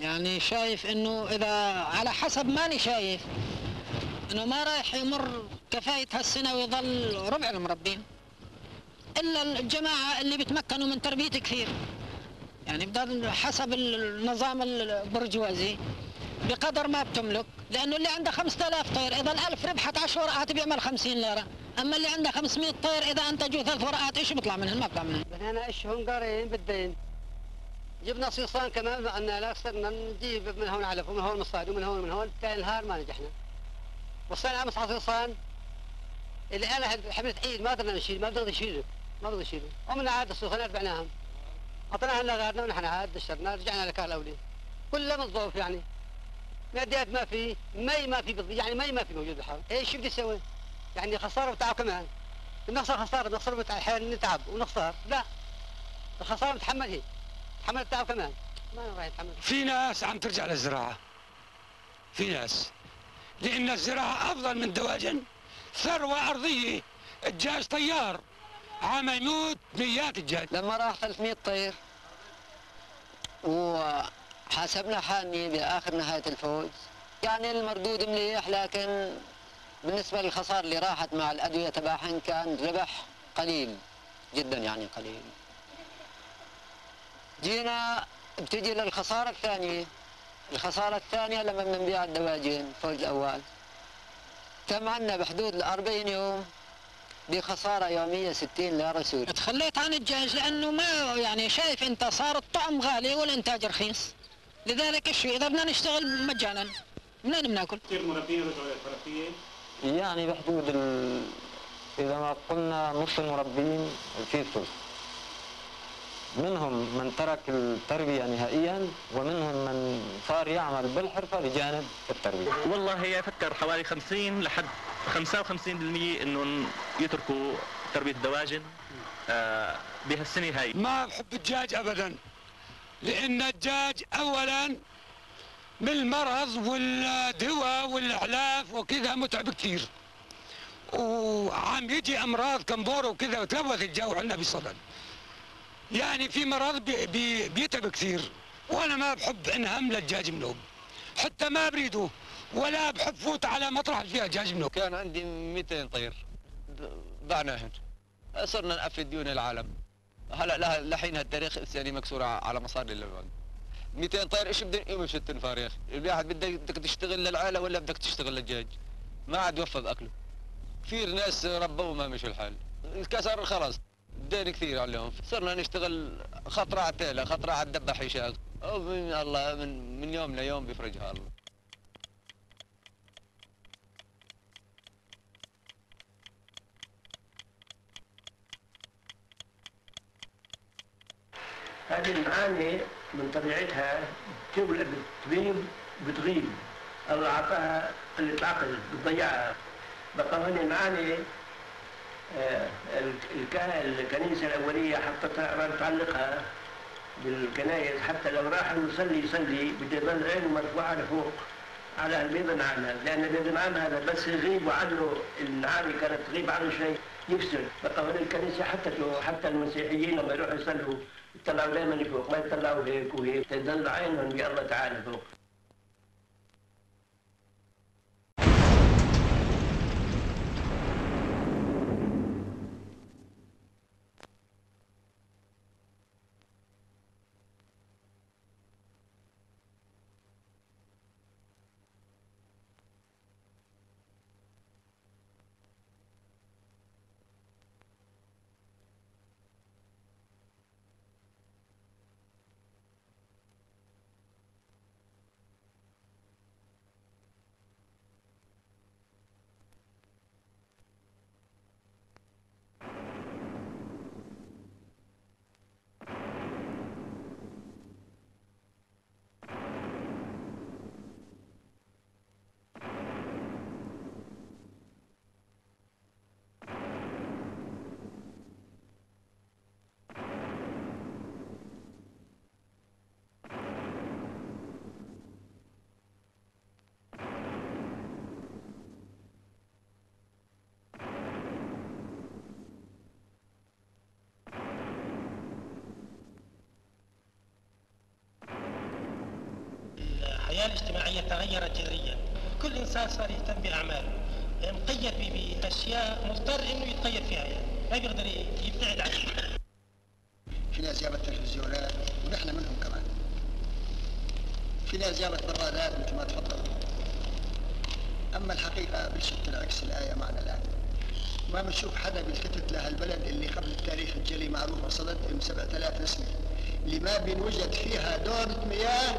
يعني شايف انه اذا على حسب ماني شايف انه ما رايح يمر كفاية هالسنة ويظل ربع المربين الا الجماعة اللي بيتمكنوا من تربية كثير. يعني بدل حسب النظام البرجوازي بقدر ما بتملك، لانه اللي عنده 5000 طير اذا ال1000 ربحت 10 ورقات بيعمل 50 ليرة، اما اللي عنده 500 طير اذا انتجوا 3 ورقات ايش بيطلع منهم؟ ما بيطلع منهم. هنا اشهم قارين بالدين، جبنا صيصان كمان معنا، لا صرنا نجيب من هون علف ومن هون مصاري ومن هون ومن هون، ثاني نهار ما نجحنا. وصلنا امس على صيصان اللي انا حملت عيد ما قدرنا نشيل، ما بنقدر نشيله، ما بنقدر نشيله، ومن عاد الصيصانات بعناهم. اعطيناها لغارنا ونحن عاد دشرنا رجعنا لكار الاولي. كلها متضوف يعني. معدات ما في، مي ما في، يعني مي ما في موجود بالحر، ايش بدي اسوي؟ يعني خساره وتعب كمان. بنخسر خساره، بنخسر احيانا نتعب ونخسر، لا. الخساره بتحمل هي. تحمل التعب كمان. ما راح يتحمل. في ناس عم ترجع للزراعه. في ناس لان الزراعه افضل من الدواجن. ثروه ارضيه، الدجاج طيار، عم يموت مئات الدجاج. لما راح 300 طير وحاسبنا حالني باخر نهايه الفوز، يعني المردود مليح، لكن بالنسبه للخساره اللي راحت مع الادويه تبعهن كان ربح قليل جدا، يعني قليل. جينا بتجي للخساره الثانيه. الخساره الثانيه لما بدنا نبيع الدواجن الفوز الاول تم عندنا بحدود ال 40 يوم بخساره يوميه 60 ليره سوري. تخليت عن الدجاج لانه ما يعني شايف انت صار الطعم غالي والانتاج رخيص، لذلك ايش اذا بدنا نشتغل مجانا منين بناكل؟ كثير مربين رجعوا للحرفيه؟ يعني بحدود اذا ما قلنا نص المربين في ثلث. منهم من ترك التربيه نهائيا ومنهم من صار يعمل بالحرفه بجانب التربيه. والله يفكر حوالي 50 لحد 55% انهم يتركوا تربيه الدواجن بهالسنه هاي. ما بحب الدجاج ابدا، لان الدجاج اولا بالمرض والدواء والاعلاف وكذا متعب كثير، وعم يجي امراض كمبور وكذا وتلوث الجو عندنا بصدد. يعني في مرض بيتعب كثير، وانا ما بحب انهم للدجاج منوب، حتى ما بريده ولا بحب فوت على مطرح فيها دجاج منوب. كان عندي 200 طير ضعناهن، صرنا نقفل ديون العالم. هلا لحين هالتاريخ يعني مكسوره على مصاري اللبن. 200 طير ايش بدهم يقوموا بشت الفارغ؟ الواحد بدك تشتغل للعائله ولا بدك تشتغل للدجاج؟ ما عاد يوفى باكله. كثير ناس ربوا ما مشوا الحال، الكسر خلص الدين كثير عليهم، صرنا نشتغل خطره على التيله، خطره على الدبح يشاغ، ومن الله من يوم ليوم بيفرجها الله. هذه المعاني من طبيعتها تولد بتبيض بتغيب، الله اعطاها العقل بتضيعها. بقى هذه المعاني الكنيسه الاوليه حطتها تعلقها بالكنائس، حتى لو راح يصلي بده يضل عينه مرفوعه لفوق على البيض عنها، لان البيض عنها هذا بس يغيب عنه المعاني كانت تغيب عنه شيء يفسد. بقى هذه الكنيسه حتى المسيحيين لما يروحوا يصلوا يطلعوا دائما لفوق، ما يطلعوا هيك وهيك، تضل عينهم بالله تعالى فوق. الحياة الاجتماعية تغيرت جذريا. كل إنسان صار يهتم بأعماله، مقيد بأشياء مضطر إنه يتقيد فيها، يعني ما بيقدر يبتعد عنها. في ناس جابت تلفزيونات ونحن منهم كمان. في ناس جابت برادات مثل ما تفضلوا. أما الحقيقة بالشكل عكس الآية معنا الآن. ما بنشوف حدا بيلتفت لهالبلد اللي قبل التاريخ الجلي معروفة صدد ب 7000 نسمة، اللي ما بنوجد فيها دورة مياه.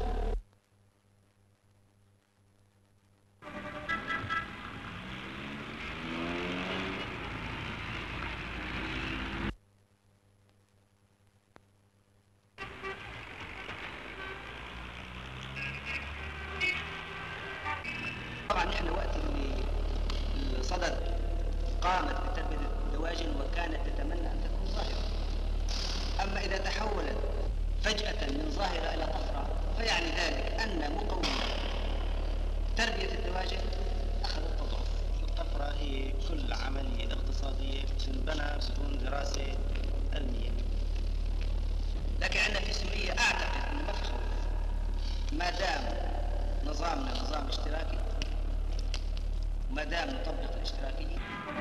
طبعا نحن وقت اللي صدد قامت بتربية الدواجن وكانت تتمنى أن تكون ظاهرة. أما إذا تحولت فجأة من ظاهرة إلى طفرة فيعني ذلك أن مقومات تربية الدواجن أخذت تضعف. الطفرة هي كل عملية اقتصادية بتنبنى بدون دراسة علمية. لكن عندنا في سوريا أعتقد أنه ما في خوف، ما دام نظامنا نظام اشتراكي، ما دام نطبق الاشتراكية.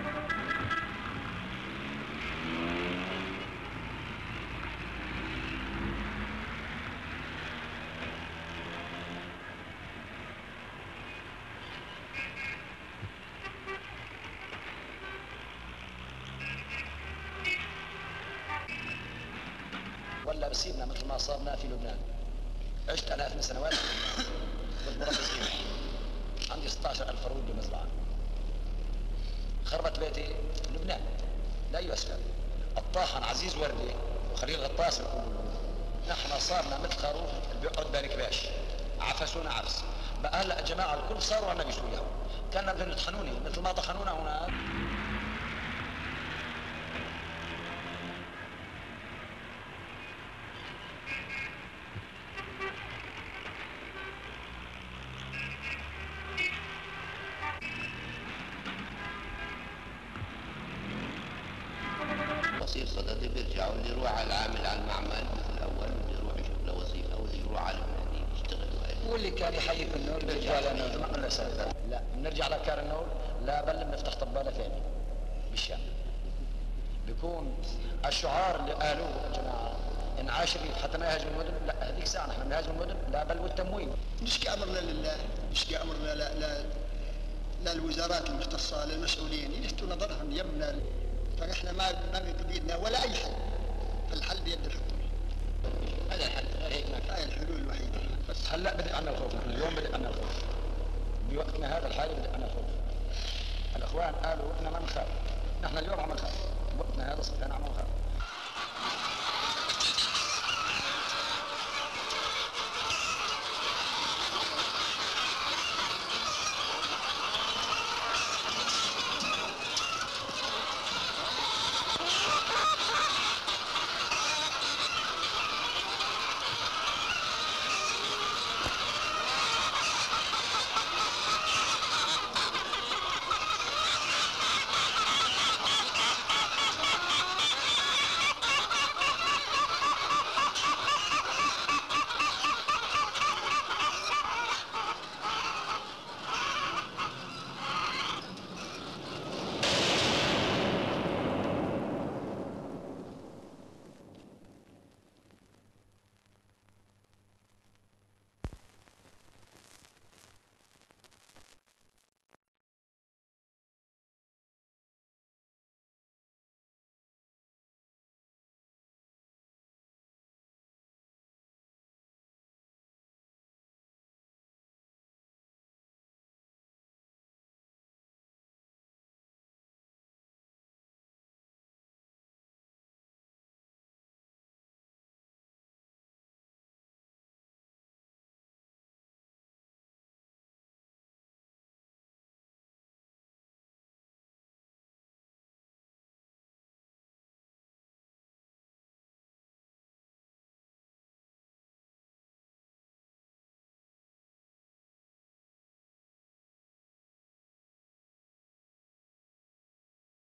ولا بصيرنا مثل ما صارنا في لبنان. عشت أنا 8 سنوات بالمربصين، عندي 16,000 فرود بمزرعة. خربت بيتي لبنان لا يسأل. الطاحن عزيز وردي وخليل غطاس بيقولوا له. نحن صارنا مثل خروف اللي بيقعد باركباش، عفسونا عفس. بقى هلا الجماعة الكل صاروا عنا بيشوا اليهود، كانوا بدهم يطحنوني مثل ما طحنونا هناك. بصير صدد بيرجعوا اللي يروح على العامل على المعمل مثل الاول، واللي يروح يشوف له وظيفه، واللي يروح على المهني يشتغل. واللي كان يحيي في النور بيرجع لنا ما قلنا سنة. لا بنرجع لكار النور، لا بل بنفتح طبالة ثانية بالشام. بيكون الشعار اللي قالوه الجماعة ان عاش الريف حتى ما يهاجم المدن، لا هذيك ساعة نحن بنهاجم المدن، لا بل والتموين. نشكي امرنا لله، نشكي امرنا للوزارات المختصة، للمسؤولين يلفتوا نظرهم يمنا. فنحن ما بيدنا ولا اي حل، فالحل بيد الحكومة. هذا الحل، هيك هاي الحلول الوحيدة. بس هلا بدأ عنا الخوف، نحن اليوم بدأ عنا الخوف. بوقتنا هذا الحالي بدأ عنا الخوف. الاخوان قالوا احنا ما نخاف، نحن اليوم عم نخاف. بوقتنا هذا صرنا عم نخاف.